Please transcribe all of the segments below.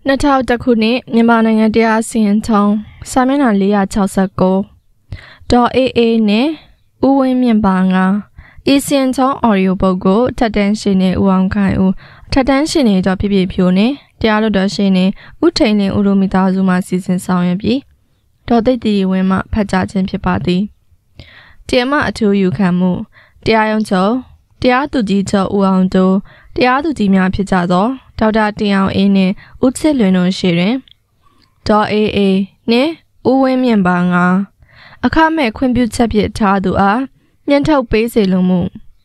2000 မြန်မာနိုင်ငံတရားစီရင်ထုံးစာမျက်နှာ469ဒေါ်အေးအေးနဲ့ဦးဝင်းမြင့်ပါငါအေးစင်ချောင်းအော်ဒီယိုပုတ်ကိုထက်တန်းရှင်နေဦးအောင်ခိုင်ဦးထက်တန်းရှင်နေတော့ပြပြဖြိုးနေတရားလွတ်တော်ရှင်နေဦးထိန်လင်းဦးတို့မိသားစုမှစီစဉ်ဆောင်ရွက်ပြီးဒေါ်သိတီဝင်းမှဖတ်ကြားခြင်းဖြစ်ပါသည်တရားမအထူးယူခံမှုတရားရုံးချုပ်တရားသူကြီးချုပ်ဦးအောင်တို့တရားသူကြီးများဖြစ်ကြသောဒေါက်တာတင်အောင်အေးနှင့်ဦးချစ်လွင်တို့ရှိတွင်ဒေါ်အေးအေးနှင့်ဦးဝင်းမြင့်ပါငါအခမဲ့ခွင့်ပြုချက်ဖြင့်ထားသူအားမြင့်ထုတ်ပေးစေလိုမှု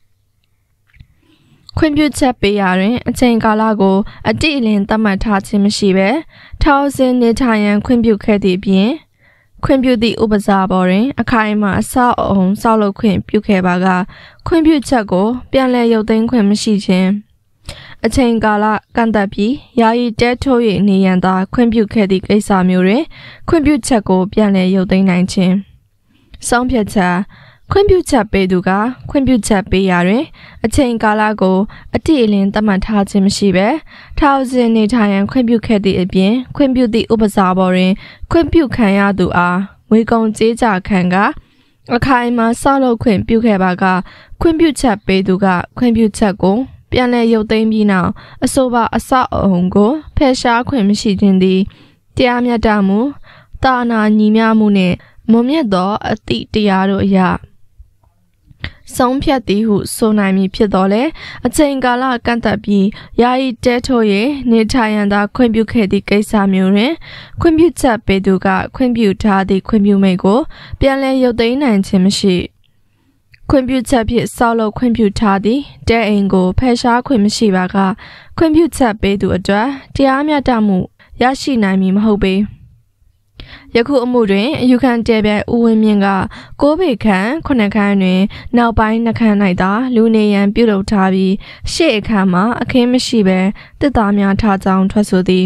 ခွင့်ပြုချက်ပေးရာတွင်အချိန်ကာလကိုအတိအလင်းသတ်မှတ်ထားခြင်းမရှိဘဲထောင်စဉ်နေထိုင်ရန်ခွင့်ပြုခဲ့သည့်ပြင်ခွင့်ပြုသည့်ဥပစာပေါ်တွင်အခိုင်အမာအဆောက်အအုံဆောက်လုပ်ခွင့်ပြုခဲ့ပါကခွင့်ပြုချက်ကိုပြန်လည်ရုပ်သိမ်းခွင့်မရှိခြင်းအချိန်ကာလကန့်သတ်ပြီးယာယီတဲထိုး၍နေရန်သာခွင့်ပြုခဲ့သည့်ကိစ္စမျိုးတွင်ခွင့်ပြုချက်ကိုပြန်လည်ရုပ်သိမ်းနိုင်ခြင်းဆုံးဖြတ်ချက်ခွင့်ပြုချက်ပေးသူကခွင့်ပြုချက်ပေးရာတွင်အချိန်ကာလကိုအတိအလင်းသတ်မှတ်ထားခြင်းမရှိဘဲထောင်စဉ်နေထိုင်ရန်ခွင့်ပြုခဲ့သည့်အပြင်ခွင့်ပြုသည့်ဥပစာပေါ်တွင်ခွင့်ပြုခံရသူအားငွေကုန်ကြေးကျခံကအခိုင်အမာဆောက်လုပ်ခွင့်ပြုခဲ့ပါကခွင့်ပြုချက်ပေးသူကခွင့်ပြုချက်ကိုပြန်လည်ရုပ်သိမ်းပြီးနောက်အဆိုပါအဆောက်အအုံကိုဖယ်ရှားခွင့်မရှိခြင်းသည်တရားမျှတမှုတာနာညီမျှမှုနှင့်မွန်မြတ်သောအသည့်တရားတို့အရာဆုံးဖြတ်သည်ဟုဆိုနိုင်မည်ဖြစ်တော်လဲအချိန်ကာလကန့်သတ်ပြီးယာယီတဲထိုး၍နေထိုင်ရန်သာခွင့်ပြုခဲ့သည့်ကိစ္စမျိုးတွင်ခွင့်ပြုချက်ပေးသူကခွင့်ပြုထားသည့်ခွင့်ပြုမိန့်ကိုပြန်လည်ရုပ်သိမ်းနိုင်ခြင်းမရှိခွင့်ပြုချက်ဖြင့်ဆောက်လုပ်ခွင့်ပြုထားသည့်တဲအိမ်ကိုဖယ်ရှားခွင့်မရှိပါကခွင့်ပြုချက်ပေးသူအတွက်တရားမျှတမှုရရှိနိုင်မည်မဟုတ်ပေယခုအမှုတွင်အယူခံတဲပြဲဦးဝင်းမြင့်က6ပေခန့်9ခန်းတွင်နောက်ပိုင်း2ခန်း၌သာလူနေရန်ပြုလုပ်ထားပြီးရှေ့အခန်းမှာအခင်းမရှိဘဲတစ်သားများထားကြောင်းထွက်ဆိုသည်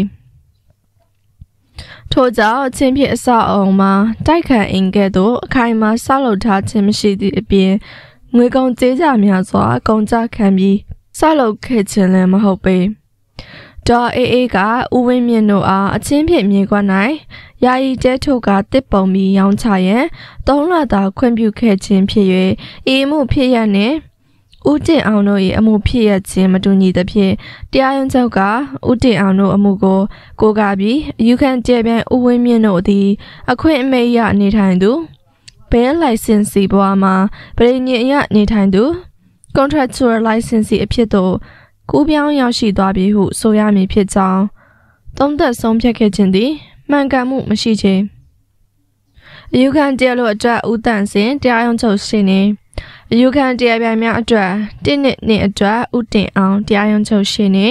ထို့ကြောင့်ချင်းဖြစ်အဆောက်အအုံမှာတိုက်ခတ်အင်ကဲ့သို့အခိုင်အမာဆောက်လုပ်ထားခြင်းမရှိသည့်အပြင်ငွေကုန်ကြေးကျများစွာကုန်ကျခံပြီးဆောက်လုပ်ခဲ့ခြင်းလည်းမဟုတ်ပေဒေါ်အေးအေးကဦးဝင်းမြင့်တို့အားအချင်းဖြစ်မြေကွက်၌ယာယီတဲထုတ်ကတစ်ပုံပြီးရောင်းချရန်3လသာခွင့်ပြုခဲ့ခြင်းဖြစ်၍ဤမှုဖြစ်ရနှင့်ဦးတင်အောင်တို့၏အမှုဖြစ်ရခြင်းမတူညီသဖြင့်တရားရုံးချုပ်ကဦးတင်အောင်တို့အမှုကိုကိုးကားပြီးအယူခံကျေပြန်ဦးဝင်းမြင့်တို့သည်အခွင့်အရေးရနေထိုင်သူဘဲလိုင်စင်စီဘွားမှာပြည်ညင်ရနေထိုင်သူ contractual license အဖြစ်သို့ကူးပြောင်းရောက်ရှိသွားပြီဟုဆိုရမည်ဖြစ်ကြောင်းသုံးသပ်ဆုံးဖြတ်ခဲ့ခြင်းသည်မှန်ကန်မှုမရှိခြင်းအယူခံတရားလိုအတွက်ဦးတန့်စင်တရားရုံးချုပ်ရှိနေအယူခံတရားပြိုင်များအတွက်1နှစ်အတွက်ဦးတင်အောင်တရားရုံးချုပ်ရှိနေ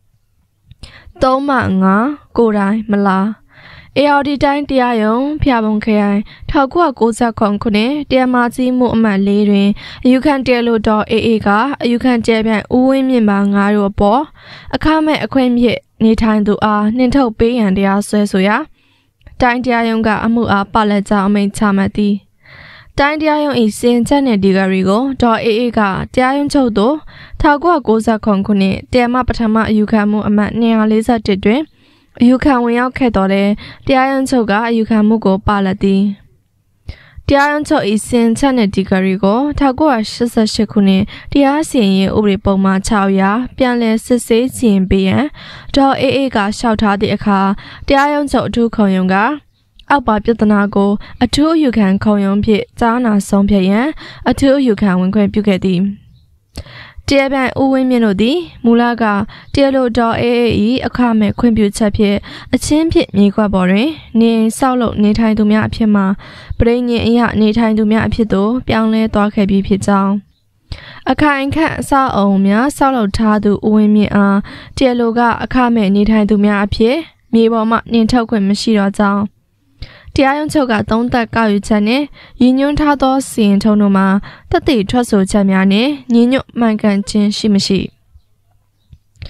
3မှ5ကိုတိုင်းမလားARD တိုင်းတရားရုံးဖျာပုံခရိုင်1990ခုနှစ်တရားမကြီးမှုအမှတ်4တွင်အယူခံတရားလိုတော်အေးအေးကအယူခံကျေပြန်ဦးဝင်းမြင့်ပါ9တို့အပေါ်အခမဲ့အခွင့်ဖြင့်နေထိုင်သူအားနှင်ထုတ်ပေးရန်တရားစွဲဆိုရာတိုင်းတရားရုံးကအမှုအားပလက်ကြောင်းအမိန့်ချမှတ်သည်တိုင်းတရားရုံး၏စီရင်ချက်နှင့်ဒီဂရီကိုဒေါ်အေးအေးကတရားရုံးချုပ်သို့1990ခုနှစ်တရားမပထမအယူခံမှုအမှတ်241တွင်အယူခံဝင်ရောက်ခဲ့တော်လဲတရားရုံးချုပ်ကအယူခံမှုကိုပလက်သည်တရားရုံးချုပ်၏စီရင်ချက်နှင့်ဒီဂရီကို1988ခုနှစ်တရားစီရင်ရေးဥပဒေပုံမှန်6ရာပြန်လည်စစ်ဆေးစီရင်ပေးရန်ဒေါ်အေးအေးကလျှောက်ထားသည့်အခါတရားရုံးချုပ်အထူးခုံရုံးကအောက်ပါပြဿနာကိုအထူးအယူခံခုံရုံးဖြင့်ကြားနာဆုံးဖြတ်ရန်အထူးအယူခံဝင်ခွင့်ပြုခဲ့သည်တရားပြိုင်ဦးဝင်းမြင့်တို့သည်မူလကတရားလိုတော်အေးအေးအခမဲ့ခွင့်ပြုချက်ဖြင့်အချင်းဖြင့်မြေခွက်ပေါ်တွင်နေဆောက်လုပ်နေထိုင်သူများအဖြစ်မှပြည်ညင်အရနေထိုင်သူများအဖြစ်သို့ပြောင်းလဲသွားခဲ့ပြီးဖြစ်ကြောင်းအခိုင်အခန့်အဆောက်အအုံများဆောက်လုပ်ထားသူဦးဝင်းမြင့်အားတရားလိုကအခမဲ့နေထိုင်သူများအဖြစ်မြေပေါ်မှနှင်ထုတ်ခွင့်မရှိတော့ကြောင်းတရားရုံးချုပ်ကသုံးသပ်ကောက်ယူချက်နဲ့ရည်ညွှန်းထားသောစီရင်ထုံးတို့မှာသက်သေထွက်ဆိုချက်များနဲ့ညီညွတ်မှန်ကန်ခြင်းရှိမရှိမ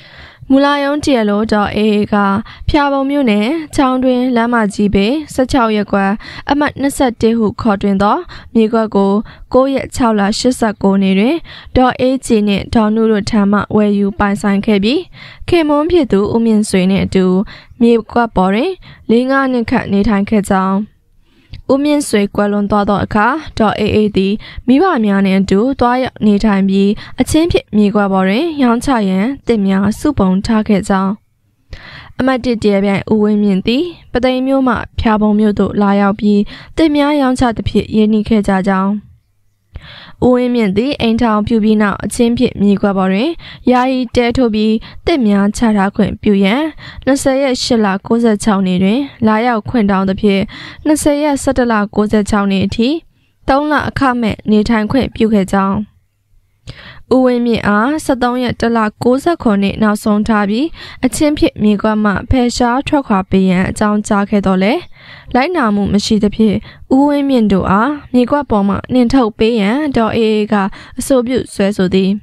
မူလာယုံကျေလိုဒေါ်အေးကဖျာပုံမျိုးနဲ့ချောင်းတွင်လမ်းမကြီးပေ16ရက်ကွယ်အမှတ်21ဟုခေါ်တွင်သောမြေကွက်ကို9ရက်6လ89နေ့တွင်ဒေါ်အေးကြီးနှင့်ဒေါ်နုတို့ထံမှဝယ်ယူပိုင်ဆိုင်ခဲ့ပြီးခင်မွန်းဖြစ်သူဦးမြင့်ဆွေနှင့်အတူမြေကွက်ပေါ်တွင်4-5နှစ်ခန့်နေထိုင်ခဲ့ကြောင်းဦးမြင့်ဆွေကွယ်လွန်သွားသောအခါဒေါ်အေးသည်မိဘများနှင့်အတူတွားရောက်နေထိုင်ပြီးအချင်းဖြစ်မြေကွက်ပေါ်တွင်ရောင်းချရန်တစ်များစုပုံထားခဲ့ကြောင်းအမတ်တစ်တရပြိုင်ဦးဝင်းမြင့်သည်ပသိမ်မြို့မှဖျာပုံမြို့သို့လာရောက်ပြီးတစ်များရောင်းချသဖြင့်ရင်းနှီးခဲ့ကြကြောင်းဦးဝင်းမြင့်သည်အိမ်ထောင်ပြုပြီးနောက်အချင်းဖြစ်မြေကွက်ပေါ်တွင်ယာယီတဲထိုးပြီးတစ်များချထားခွင့်ပြုရန်20ရက်8လ96နေ့တွင်လာရောက်ခွင့်တောင်းသဖြင့်20ရက်17လ96နေ့အထိ3လအခမဲ့နေထိုင်ခွင့်ပြုခဲ့ကြောင်းဦးဝင်းမြင့်အား73ရက်1လ69နှစ်နောက်ဆုံးထားပြီးအချင်းဖြစ်မြေကွက်မှဖယ်ရှားထွက်ခွာပေးရန်အကြောင်းကြားခဲ့တော့လေလိုက်နာမှုမရှိသဖြင့်ဦးဝင်းမြင့်တို့အားမြေကွက်ပေါ်မှနှင်ထုတ်ပေးရန်ဒေါ်အေးကအဆိုပြုဆွဲဆိုသည်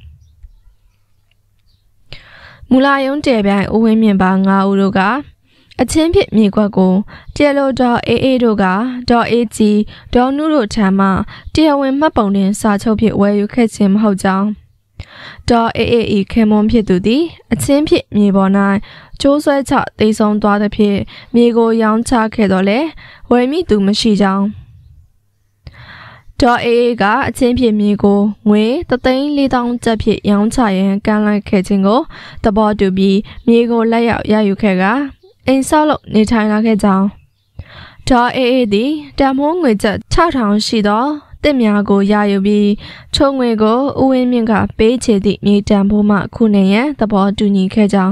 မူလာယုံတဲပြိုင်ဦးဝင်းမြင့်ပါ9ဦးတို့ကအချင်းဖြစ်မြေကွက်ကိုကျဲလိုဒေါ်အေးတို့ကဒေါ်အေးကြီးဒေါ်နုတို့ထံမှတရားဝင်မှတ်ပုံတင်စာချုပ်ဖြင့်ဝယ်ယူခဲ့ခြင်းမဟုတ်ကြောင်းဒေါ်အေးခင်မွန်ဖြစ်သူသည်အချင်းဖြစ်မြေပေါ်၌ကျိုးဆွဲချတိတ်ဆုံးသွားသဖြင့်မြေကိုရောင်းချခဲ့တော့လေဝယ်မိသူမရှိကြောင်းဒေါ်အေးကအချင်းဖြစ်မြေကိုငွေ3,400,000ကျပ်ဖြင့်ရောင်းချရန်ကမ်းလှမ်းခဲ့ခြင်းကိုသဘောတူပြီးမြေကိုလက်ရောက်ရယူခဲ့ကအိမ်ဆောက်လုပ်နေထိုင်လာခဲ့ကြောင်းဒေါ်အေးသည်တန်ဖိုးငွေကျပ်6,000ရှိသောတစ်များကိုရယူပြီးချုံငွေကိုဦးဝင်းမြင့်ကပေးချေသည့်မြေတန်ဖိုးမှခုနေရန်သဘောတူညီခဲ့ကြောင်း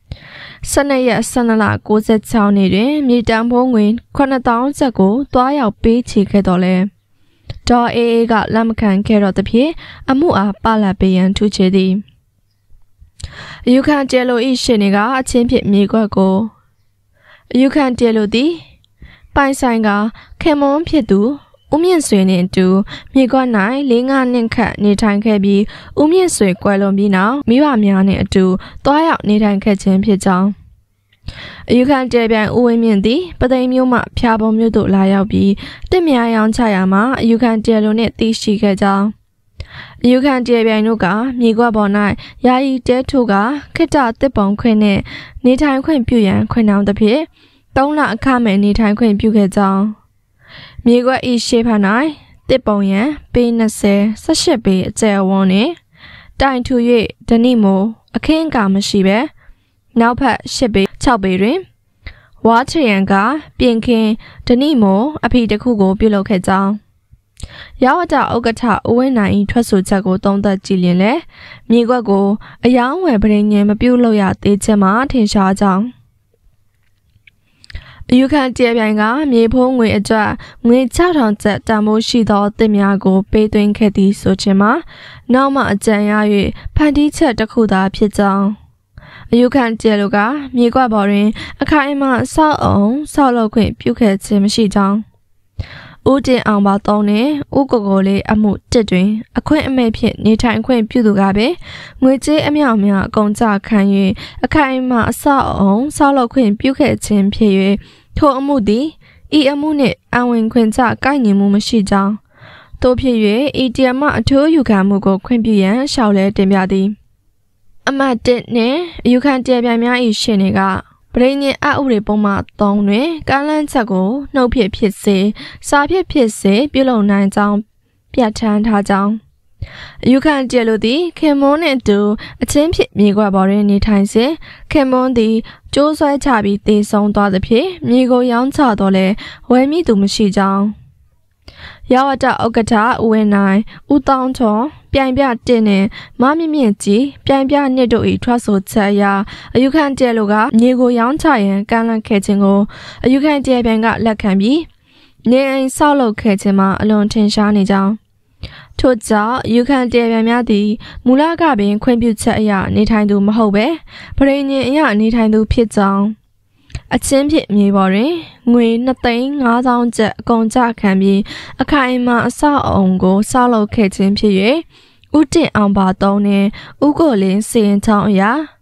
12ရက်12လ96နေ့တွင်မြေတန်ဖိုးငွေ9,000ကျပ်ကိုတွားရောက်ပေးချေခဲ့တော်လဲဒေါ်အေးကလက်မခံခဲ့တော့သဖြင့်အမှုအားပလတ်ပေးရန်ထူးချေသည်အယူခံကျဲလို၏ရှင်နေကအချင်းဖြစ်မြေကွက်ကိုအယူခံကျဲလိုသည်ပိုင်ဆိုင်ကခင်မွန်းဖြစ်သူဦးမြင့်ဆွေနှင့်အတူမြေကွက်၌4-5နှစ်ခန့်နေထိုင်ခဲ့ပြီးဦးမြင့်ဆွေကွယ်လွန်ပြီးနောက်မိဘများနှင့်အတူတွားရောက်နေထိုင်ခဲ့ခြင်းဖြစ်ကြောင်းအယူခံတဲပြိုင်ဦးဝင်းမြင့်သည်ပသိမ်မြို့မှဖျာပုံမြို့သို့လာရောက်ပြီးတစ်များရောင်းချရာမှာအယူခံတဲလိုနှင့်သိရှိခဲ့ကြောင်းအယူခံတဲပြိုင်တို့ကမြေကွက်ပေါ်၌ယာယီတဲထိုးကခိတ္တတစ်ပုံခွင့်နှင့်နေထိုင်ခွင့်ပြုရန်ခွင့်တောင်းသဖြင့်3လအခမဲ့နေထိုင်ခွင့်ပြုခဲ့ကြောင်းမြေကွက်ဤရှေ့ဖက်၌တစ်ပုံရန်ပေ20 18ပေအကျယ်ဝန်းနှင့်တိုင်ထူ၍ဓနိမိုအခင်းအကာမရှိဘဲနောက်ဖက်10ပေ6ပေတွင်ဝါချရန်ကပြင်ခင်းဓနိမိုအဖီတစ်ခုကိုပြုလုပ်ခဲ့ကြောင်းရောက်တာဥက္ကဋ္ဌဦးဝင်းနိုင်၏ထွက်ဆိုချက်ကိုသုံးသပ်ကြည့်ရင်လည်းမြေကွက်ကိုအယောင်းဝယ်ပရိညင်မပြုလုပ်ရသေးခြင်းမှာထင်ရှားကြောင်းအယူခံတဲပြိုင်ကမြေဖိုးငွေအတွက်ငွေ6,000ကျပ်တန်ဖိုးရှိသောတစ်များကိုပေးသွင်းခဲ့သည်ဆိုခြင်းမှာနောက်မှအကြံရ၍ဖန်တီးချက်တစ်ခုသာဖြစ်ကြောင်းအယူခံတဲလိုကမြေကွက်ပေါ်တွင်အခိုင်အမာဆောက်လုပ်ခွင့်ပြုခဲ့ခြင်းမရှိကြောင်းဦးတင်အောင်ပါ3နဲ့ဦးကိုလေးအမှု1တွင်အခွင့်အမဲ့ဖြင့်နေထိုင်ခွင့်ပြုသူကပဲငွေကြေးအမြောက်များအကုန်ကြခံ၍အခိုင်အမာဆောက်လုပ်ခွင့်ပြုခဲ့ခြင်းဖြစ်၍ထိုအမှုသည်ဤအမှုနှင့်အဝင်ခွင့်ကြကိုက်ညီမှုမရှိကြောင်းတို့ဖြစ်၍ဤတရားမှအထူးယူခံမှုကိုခွင့်ပြုရန်ရှောက်လဲတင်ပြသည်အမှတ်1နှင့်အယူခံတရားပြိုင်များ၏ရှင်တွေကပရိညင်အဥရေပုံမှ3တွင်ကမ်းလှမ်းချက်ကိုနှုတ်ဖြစ်စေစာဖြစ်စေပြုလုပ်နိုင်ကြောင်းပြဋ္ဌာန်းထားကြောင်းအယူခံကျဲလိုသည်ခင်မွန်းနှင့်အတူအချင်းဖြစ်မြေကွက်ပေါ်တွင်နေထိုင်စဉ်ခင်မွန်းသည်ကျိုးဆွဲချပြီးတေဆုံးသွားသဖြင့်မြေကိုရောင်းချတော့လဲဝယ်မိသူမရှိကြောင်းရောက်တာဥက္ကဋ္ဌဦးဝင်းနိုင်ဦးတောင်းချောပြိုင်ပြ1နဲ့မမြင့်မြင့်ကြီးပြိုင်ပြ2တို့၏ထွက်ဆိုချက်အရအယူခံကျဲလိုကမြေကိုရောင်းချရန်ကမ်းလှမ်းခဲ့ခြင်းကိုအယူခံကျဲပြိုင်ကလက်ခံပြီးနေအိမ်ဆောက်လုပ်ခဲ့ခြင်းမှာအလွန်ထင်ရှားနေကြောင်းထို့ကြောင့်ယူခံတဲပြိုင်များသည်မူလကပင်ခွင့်ပြုချက်အရနေထိုင်သူမဟုတ်ပဲပရိညင်အရနေထိုင်သူဖြစ်ကြောင်းအချင်းဖြစ်မြေပေါ်တွင်ငွေ2,500,000ကျပ်အကုန်ကြခံပြီးအခိုင်အမာအဆောက်အအုံကိုဆောက်လုပ်ခဲ့ခြင်းဖြစ်၍ဦးတင်အောင်ပါ3နဲ့ဦးကိုလင်းစီရင်ချောင်းအရာ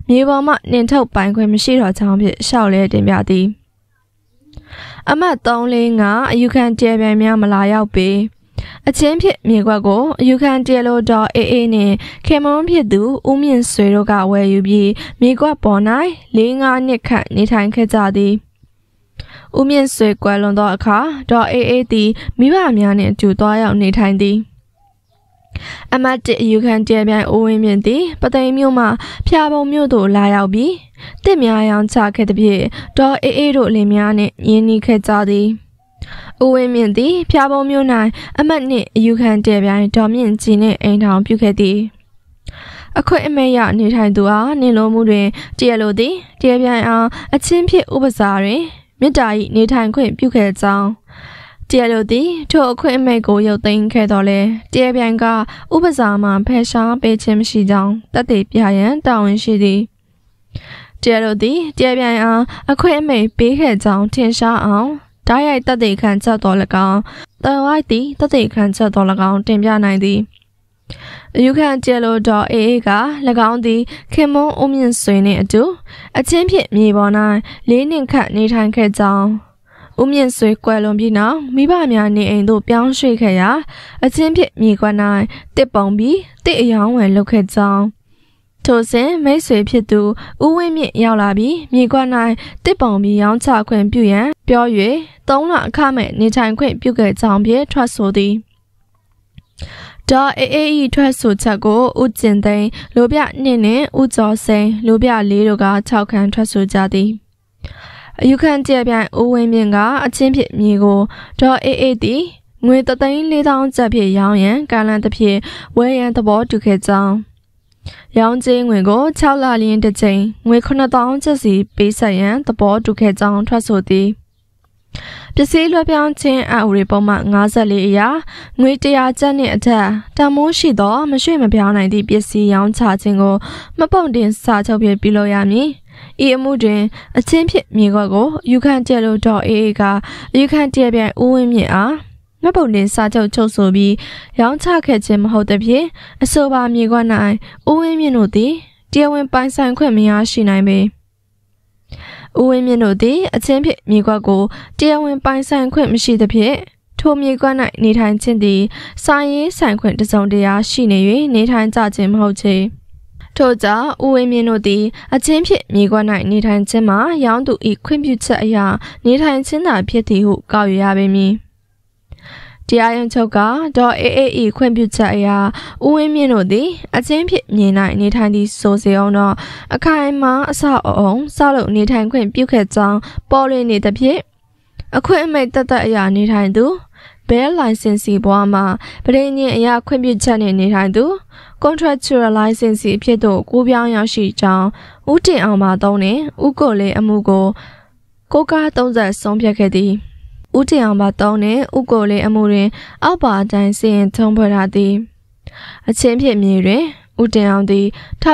မြေပေါ်မှနှင်ထုတ်ပိုင်ခွင့်မရှိတော့ကြောင်းဖြင့်ရှောက်လဲတင်ပြသည်အမှတ်345အယူခံတရားပြိုင်များမလာရောက်ပေအချင်းဖြစ်မြေကွက်ကိုအယူခံတရားလိုတော်အေးအေးနှင့်ခေမွန်ဖြစ်သူဦးမြင့်ဆွေတို့ကဝယ်ယူပြီးမြေကွက်ပေါ်၌4-5နှစ်ခန့်နေထိုင်ခဲ့ကြသည်ဦးမြင့်ဆွေကွယ်လွန်သောအခါဒေါ်အေးအေးသည်မိဘများနှင့်အတူသွားရောက်နေထိုင်သည်အမတ်1အယူခံတရားပြိုင်ဦးဝင်းမြင့်သည်ပသိမ်မြို့မှဖျာပုံမြို့သို့လာရောက်ပြီးတစ်များရောင်းချခဲ့သည်ဖြင့်ဒေါ်အေးအေးတို့လင်များနှင့်ရင်းနှီးခဲ့ကြသည်ဦးဝင်းမြင့်သည်ဖျာပုံမြို့၌အမတ်2အယူခံတရားပြိုင်ဒေါ်မြင့်ကြည်နှင့်အိမ်ထောင်ပြုခဲ့သည်အခွင့်အမဲ့ရနေထိုင်သူအားနှင်လို့မှုတွင်တရားလိုသည်တရားပြိုင်အားအချင်းဖြစ်ဥပစာတွင်မြစ်တာ၏နေထိုင်ခွင့်ပြုခဲ့ကြောင်းတရားလိုသည်ထိုအခွင့်အမဲ့ကိုရုပ်သိမ်းခဲ့တော်လဲတရားပြိုင်ကဥပစာမှဖယ်ရှားပေးခြင်းမရှိကြောင်းသက်သေပြရန်တာဝန်ရှိသည်တရားလိုသည်တရားပြိုင်အားအခွင့်အမဲ့ပေးခဲ့ကြောင်းထင်ရှားအောင်ဓာတ်ရိုက်သက်သေခံချက်တော်၎င်းတန်ဝိုက်သည်သက်သေခံချက်တော်၎င်းတင်ပြနိုင်သည်အယူခံတရားလိုတော်အေးအေးက၎င်းသည်ခင်မွန်းဦးမြင့်ဆွေနှင့်အတူအချင်းဖြစ်မြေပေါ်၌4နှစ်ခန့်နေထိုင်ခဲ့ကြောင်းဦးမြင့်ဆွေကွယ်လွန်ပြီးနောက်မိဘများနေအိမ်သို့ပြောင်းရွှေ့ခဲ့ရာအချင်းဖြစ်မြေကွက်၌တစ်ပုံပြီးတစ်အယောင်းဝယ်လုပ်ခဲ့ကြောင်းထိုစဉ်မိတ်ဆွေဖြစ်သူဦးဝင်းမြင့်ရောက်လာပြီးမြေကွက်၌တစ်ပုံပြီးရောင်းချခွင့်ပြုရန်ပြော၍3လအခမဲ့နေထိုင်ခွင့်ပြုခဲ့ကြောင်းဖြင့်ထွက်ဆိုသည်ဒေါ်အေးအေးထွက်ဆိုချက်ကိုဦးကျင်သိန်းလိုပြ2နှင့်ဦးကျော်စိန်လိုပြ4တို့က6ခန့်ထွက်ဆိုကြသည်အယူခံတရားပြိုင်ဦးဝင်းမြင့်ကအချင်းဖြစ်မြေကိုဒေါ်အေးအေးသည်ငွေ3,400,000ကျပ်ဖြင့်ရောင်းရန်ကမ်းလှမ်းသဖြင့်ဝယ်ရန်သဘောတူခဲ့ကြောင်းရောင်းကြေးငွေကို6လလျင်တစ်ကြိမ်ငွေ9,000ကျပ်စီပေးဆက်ရန်သဘောတူခဲ့ကြောင်းထွက်ဆိုသည်ပစ္စည်းလွှဲပြောင်းခြင်းအဥပဒေပုံမှန်54အရာငွေ100ကျပ်နှင့်အထက်တန်မိုးရှိသောမရွှေ့မပြောင်းနိုင်သည့်ပစ္စည်းရောင်းချခြင်းကိုမပုံတင်စာချုပ်ဖြင့်ပြုလုပ်ရမည်ဤအမှုတွင်အချင်းဖြစ်မြေကွက်ကိုအယူခံတရားလိုတော်အေးအေးကအယူခံတရားပြိုင်ဦးဝင်းမြင့်အားမပုံတင်စာချုပ်ချုပ်ဆိုပြီးရောင်းချခဲ့ခြင်းမဟုတ်သဖြင့်အဆိုပါမြေကွက်၌ဦးဝင်းမြင့်တို့သည်တရားဝင်ပိုင်ဆိုင်ခွင့်မရရှိနိုင်ပေဦးဝင်းမြင့်တို့သည်အချင်းဖြစ်မြေကွက်ကိုတရားဝင်ပိုင်ဆိုင်ခွင့်မရှိသဖြင့်ထိုမြေကွက်၌နေထိုင်ခြင်းသည်စာရေးဆိုင်ခွင့်တစုံတရာရှိနေ၍နေထိုင်ကြခြင်းမဟုတ်ချေထို့ကြောင့်ဦးဝင်းမြင့်တို့သည်အချင်းဖြစ်မြေကွက်၌နေထိုင်ခြင်းမှာရောင်းသူ၏ခွင့်ပြုချက်အရနေထိုင်ခြင်းသာဖြစ်သည်ဟုကောက်ယူရပေမည်တရားရုံးချုပ်ကဒေါ်အေးအေးခွင့်ပြုချက်အရဦးဝင်းမြင့်တို့သည်အချင်းဖြစ်မြေ၌နေထိုင်သည့်ဆိုစေအောင်တော့အခိုင်အမာအဆောက်အအုံဆောက်လုပ်နေထိုင်ခွင့်ပြုခဲ့ကြောင်းပေါ်လွင်နေသဖြင့်အခွင့်အမိန့်သက်သက်အရနေထိုင်သူဘဲလိုင်စင်စီဘွားမှာပရိညင်အရာခွင့်ပြုချက်နှင့်နေထိုင်သူ contractual license အဖြစ်သို့ကူးပြောင်းရောက်ရှိကြောင်းဦးတင်အောင်မှသုံးနှင့်ဦးကိုလေးအမှုကိုကိုကား30ဆုံးဖြတ်ခဲ့သည်ဦးတင်အောင်မှသုံးနှင့်ဦးကိုလေးအမှုတွင်အောက်ပါအတိုင်းစီရင်ထုံးဖွဲ့ထားသည်အချင်းဖြစ်မြေတွင်ဦးတင်အောင်သည်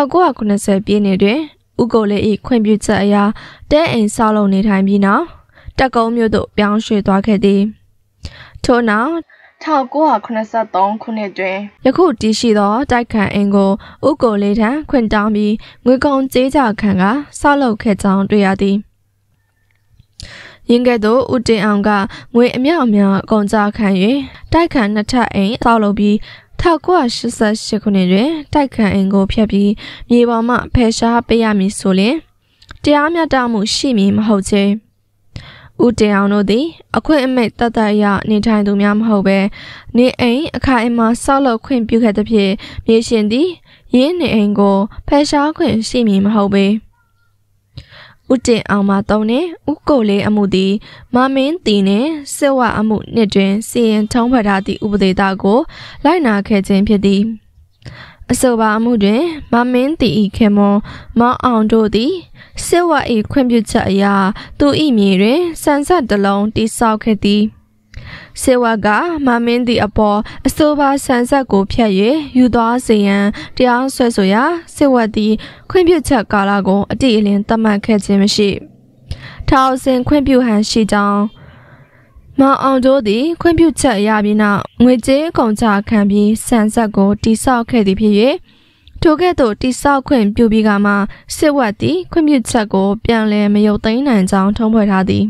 1990ပြည့်နှစ်တွင်ဦးကိုလေး၏ခွင့်ပြုချက်အရတဲအိမ်ဆောက်လုပ်နေထိုင်ပြီးနောက်တက်ကုန်းမြို့သို့ပြောင်းရွှေ့သွားခဲ့သည်ထို့နောက်1983ခုနှစ်တွင်ယခုတည်ရှိသောတိုက်ခန်းအိမ်ကိုဦးကိုလေးထံခွင့်တောင်းပြီးငွေကုန်ကြေးကြခံကဆောက်လုပ်ခဲ့ကြောင်းတွေ့ရသည်ယင်းကဲ့သို့ဦးတင်အောင်ကငွေအမြောက်အများအကုန်ကြခံ၍တိုက်ခန်းနှစ်ထပ်အိမ်ဆောက်လုပ်ပြီး1988ခုနှစ်တွင်တိုက်ခန်းအိမ်ကိုဖျက်ပြီးမြေပေါ်မှဖယ်ရှားပေးရမည်ဆိုလျှင်တရားမျှတမှုရှိမည်မဟုတ်ချေဦးတင်အောင်တို့သည်အခွင့်အမိန့်သက်သက်အရနေထိုင်သူများမဟုတ်ဘဲနေအိမ်အခိုင်အမာဆောက်လုပ်ခွင့်ပြုခဲ့သဖြင့်မြေရှင်သည်ရင်းနေအိမ်ကိုဖယ်ရှားခွင့်ရှိမည်မဟုတ်ပေဦးတင်အောင်မှသုံးနှင့်ဦးကိုလေးအမှုသည်မမင်းတီနှင့်စစ်ဝအမှုနှစ်တွင်စီရင်ထုံးဖွဲ့ထားသည့်ဥပဒေသားကိုလိုက်နာခဲ့ခြင်းဖြစ်သည်အဆိုပါအမှုတွင်မမင်းတီ၏ခင်မွန်မောင်အောင်တို့သည်စစ်ဝ၏ခွင့်ပြုချက်အရသူ၏မြေတွင်ဆန်ဆက်တစ်လုံးတိဆောက်ခဲ့သည်စစ်ဝကမမင်းတီအပေါ်အဆိုပါဆန်ဆက်ကိုဖျက်၍ယူသွားစေရန်တရားစွဲဆိုရာစစ်ဝသည်ခွင့်ပြုချက်ကာလကိုအတိအလင်းသတ်မှတ်ခဲ့ခြင်းမရှိထောင်စဉ်ခွင့်ပြုဟန်ရှိကြောင်းမောင်အောင်တို့သည်ခွင့်ပြုချက်ရပြီးနောက်ငွေကြေးကုန်ကျခံပြီးဆန်ဆက်ကိုတိဆောက်ခဲ့သည်ဖြစ်၍ထိုကဲ့သို့တိဆောက်ခွင့်ပြုပြီးကမှစစ်ဝတ်သည်ခွင့်ပြုချက်ကိုပြန်လည်မရုပ်သိမ်းနိုင်ကြောင်းထုံးဖွဲ့ထားသည်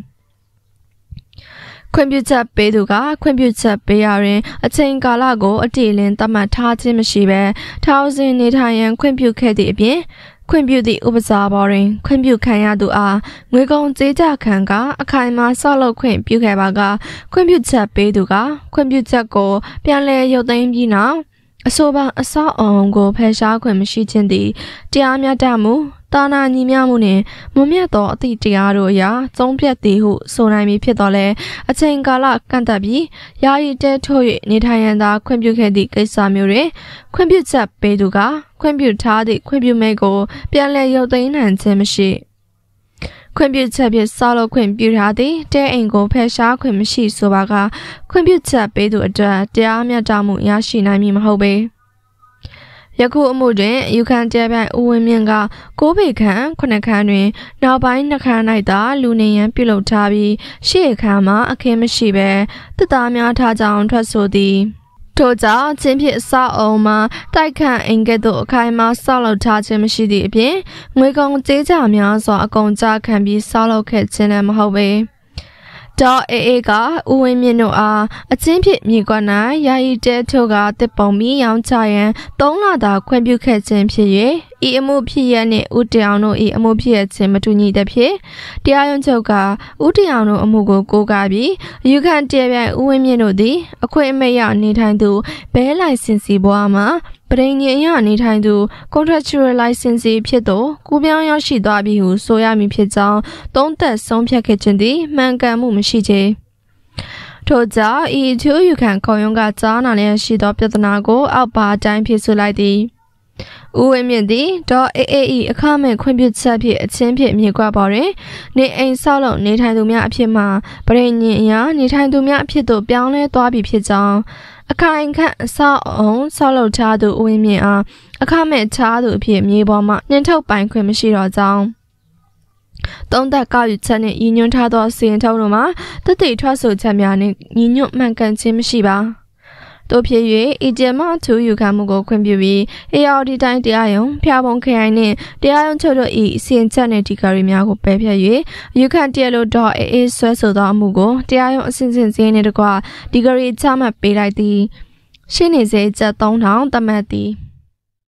ခွင့်ပြုချက်ပေးသူကခွင့်ပြုချက်ပေးရတွင်အချိန်ကာလကိုအတိအလင်းသတ်မှတ်ထားခြင်းမရှိဘဲထောင်စဉ်နေထိုင်ရန်ခွင့်ပြုခဲ့သည့်အပြင်ခွင့်ပြုသည့်ဥပစာပေါ်တွင်ခွင့်ပြုခံရသူအားငွေကုန်ကြေးကျခံကအခိုင်အမာဆောက်လုပ်ခွင့်ပြုခဲ့ပါကခွင့်ပြုချက်ပေးသူကခွင့်ပြုချက်ကိုပြန်လည်ရုပ်သိမ်းပြီးနောက်အဆိုပါအဆောက်အအုံကိုဖယ်ရှားခွင့်မရှိခြင်းသည်တရားမျှတမှုတာနာညီမျှမှုနှင့်မွန်မြတ်သောအသည့်တရားတို့အရာသုံးဖြတ်သည်ဟုဆိုနိုင်မည်ဖြစ်တော်လဲအချိန်ကာလကန့်သတ်ပြီးယာယီတဲထုတ်၍နေထိုင်ရန်သာခွင့်ပြုခဲ့သည့်ကိစ္စမျိုးတွင်ခွင့်ပြုချက်ပေးသူကခွင့်ပြုထားသည့်ခွင့်ပြုမိန့်ကိုပြန်လည်ရုပ်သိမ်းနိုင်ခြင်းမရှိခွင့်ပြုချက်ဖြင့်ဆောက်လုပ်ခွင့်ပြုထားသည့်တဲအိမ်ကိုဖယ်ရှားခွင့်မရှိဆိုပါကခွင့်ပြုချက်ပေးသူအတွက်တရားမျှတမှုရရှိနိုင်မည်မဟုတ်ပေယခုအမှုတွင်ယူခံတဲပြိုင်ဦးဝင်းမြင့်က9ပေခန့်9ခန်းတွင်နောက်ပိုင်း2ခန်း၌သာလူနေရန်ပြုလုပ်ထားပြီးရှေ့အခန်းမှာအခင်းမရှိဘဲတစ်သားများထားကြောင်းထွက်ဆိုသည်ထို့ကြောင့်ချင်းဖြစ်အဆောက်အုံမှာတိုက်ခန့်အိမ်ကဲ့သို့အခိုင်အမာဆောက်လုပ်ထားခြင်းမရှိသည့်အပြင်ငွေကုန်ကြေးကျများစွာအကုန်ကျခံပြီးဆောက်လုပ်ခဲ့ခြင်းလည်းမဟုတ်ပေဒေါ်အေကဦးဝင်းမြင့်တို့အားအချင်းဖြစ်မြေကွက်၌ယာယီတဲထုတ်ကတစ်ပုံပြီးရောင်းချရန်3လသာခွင့်ပြုခဲ့ခြင်းဖြစ်၍ဤအမှုဖြစ်ရနှင့်ဦးတရောင်တို့၏အမှုဖြစ်ရခြင်းမတူညီသဖြင့်တရားရုံးချုပ်ကဦးတရောင်တို့အမှုကိုကိုးကားပြီးယူခံတဲပြိုင်ဦးဝင်းမြင့်တို့သည်အခွင့်အမဲ့ရနေထိုင်သူဘဲလိုင်စင်စီဘွားမှာပရိညင်ရနေထိုင်သူ contractual license ဖြစ်သောကူးပြောင်းရောက်ရှိသွားပြီဟုဆိုရမည်ဖြစ်ကြောင်းသုံးသပ်ဆုံးဖြတ်ခဲ့ခြင်းသည်မှန်ကန်မှုမရှိချေထို့ကြောင့်ဤသူယူခံခုံရုံးကကြားနာလျက်ရှိသောပြဿနာကိုအောက်ပါအတိုင်းဖြေဆိုလိုက်သည်ဦးဝင်းမြင့်သည်ဒေါ်အေအခမဲ့ခွင့်ပြုချက်ဖြင့်အချင်းဖြင့်မြေကွက်ပေါ်တွင်နေအိမ်ဆောက်လုပ်နေထိုင်သူများအဖြစ်မှပရိညင်အရာနေထိုင်သူများအဖြစ်သို့ပြောင်းလဲသွားပြီဖြစ်ကြောင်းအခိုင်ခန့်အဆောက်အုံဆောက်လုပ်ထားသူဦးဝင်းမြင့်အားအခမဲ့ချားသူအဖြစ်မြေပေါ်မှနှင်ထုတ်ပိုင်ခွင့်မရှိတော့ကြောင်းသုံးသက်ကောက်ယူချက်နှင့်ညီညွတ်ထားသောစီရင်ထုံးတို့မှာတသိထွက်ဆိုချက်များနှင့်ညီညွတ်မှန်ကန်ခြင်းမရှိပါတို့ဖြစ်၍အဂျင်မသူယူခံမှုကိုခွင့်ပြုပြီးARDတိုင်းတရားရုံးဖျားပုံခရိုင်နှင့်တရားရုံးချုပ်တို့၏စီရင်ချက်နှင့်ဒီဂရီများကိုပယ်ဖျက်၍ယူခံတရားလိုဒေါ်အေဆွဲဆိုသောအမှုကိုတရားရုံးအစဉ်စဉ်စီရင်နှင့်တကွဒီဂရီချမှတ်ပေးလိုက်သည်ရှင်းနေစေချက်3000သတ်မှတ်သည်